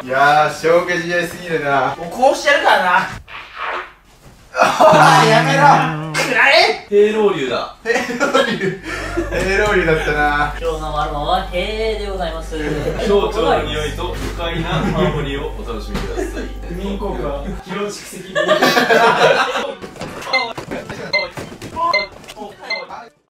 いやー、消化試合すぎるな。 もうこうしてやるからな。おいやめろ。くらえ。 平老流だ。 平老流だったな。 今日のワロンは平でございます。 小腸の匂いと不快なハーモニーをお楽しみください。 不眠効果、疲労蓄積。